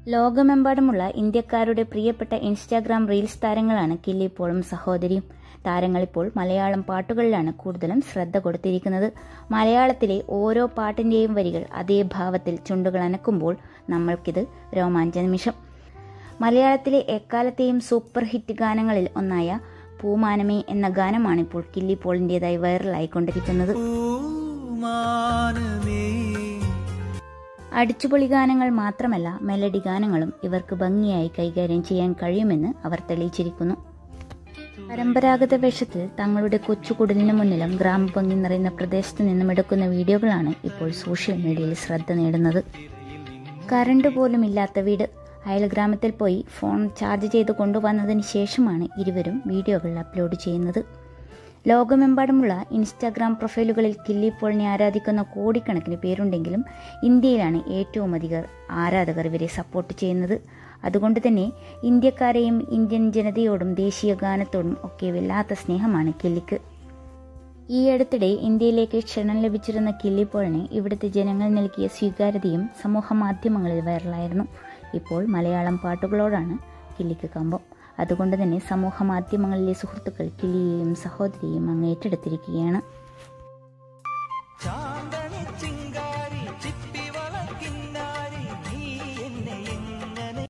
ലോകമെമ്പാടുമുള്ള ഇന്ത്യക്കാരുടെ പ്രിയപ്പെട്ട ഇൻസ്റ്റാഗ്രാം റീൽസ് താരങ്ങളാണ് കില്ലി പോളും സഹോദരിയും. താരങ്ങളിപ്പോൾ മലയാളം പാട്ടുകളിലാണ് കൂടുതലും ശ്രദ്ധ കൊടുത്തിരിക്കുന്നത്. മലയാളത്തിലെ ഓരോ പാട്ടിന്റെയും വരികൾ അതേ ഭാവത്തിൽ ചുണ്ടുകൾ അനക്കുമ്പോൾ നമ്മൾക്കിത് രോമാഞ്ച നിമിഷം. മലയാളത്തിലെ എക്കാലത്തെയും സൂപ്പർ ഹിറ്റ് ഗാനങ്ങളിൽ ഒന്നായ പൂമാനമേ എന്ന ഗാനമാണിപ്പോൾ കില്ലി പോളിന്റേതായി വൈറലായിക്കൊണ്ടിരിക്കുന്നത്. അടിച്ചുപൊളി ഗാനങ്ങൾ മാത്രമല്ല, മെലഡി ഗാനങ്ങളും ഇവർക്ക് ഭംഗിയായി കൈകാര്യം ചെയ്യാൻ കഴിയുമെന്ന് അവർ തെളിയിച്ചിരിക്കുന്നു. പരമ്പരാഗത വേഷത്തിൽ തങ്ങളുടെ കൊച്ചുകുടലിന് മുന്നിലും ഗ്രാമഭംഗി നിറയുന്ന പ്രദേശത്ത് നിന്നും എടുക്കുന്ന വീഡിയോകളാണ് ഇപ്പോൾ സോഷ്യൽ മീഡിയയിൽ ശ്രദ്ധ നേടുന്നത്. കറണ്ട് പോലും ഇല്ലാത്ത വീട്, അയൽഗ്രാമത്തിൽ പോയി ഫോൺ ചാർജ് ചെയ്ത് കൊണ്ടുവന്നതിന് ശേഷമാണ് ഇരുവരും വീഡിയോകൾ അപ്ലോഡ് ചെയ്യുന്നത്. ലോകമെമ്പാടുമുള്ള ഇൻസ്റ്റാഗ്രാം പ്രൊഫൈലുകളിൽ കില്ലി പോളിനെ ആരാധിക്കുന്ന കോടിക്കണക്കിന് പേരുണ്ടെങ്കിലും ഇന്ത്യയിലാണ് ഏറ്റവും അധികം ആരാധകർ ഇവരെ സപ്പോർട്ട് ചെയ്യുന്നത്. അതുകൊണ്ട് തന്നെ ഇന്ത്യക്കാരെയും ഇന്ത്യൻ ജനതയോടും ദേശീയ ഗാനത്തോടും ഒക്കെ വല്ലാത്ത സ്നേഹമാണ് കില്ലിക്ക്. ഈ അടുത്തിടെ ഇന്ത്യയിലേക്ക് ക്ഷണം ലഭിച്ചിരുന്ന കില്ലി പോളിന് ഇവിടുത്തെ ജനങ്ങൾ നൽകിയ സ്വീകാര്യതയും സമൂഹ മാധ്യമങ്ങളിൽ വൈറലായിരുന്നു. ഇപ്പോൾ മലയാളം പാട്ടുകളോടാണ് കില്ലിക്ക് കമ്പം. അതുകൊണ്ട് തന്നെ സമൂഹ മാധ്യമങ്ങളിലെ സുഹൃത്തുക്കൾ കില്ലിയെയും സഹോദരിയെയും അങ്ങ് ഏറ്റെടുത്തിരിക്കുകയാണ്.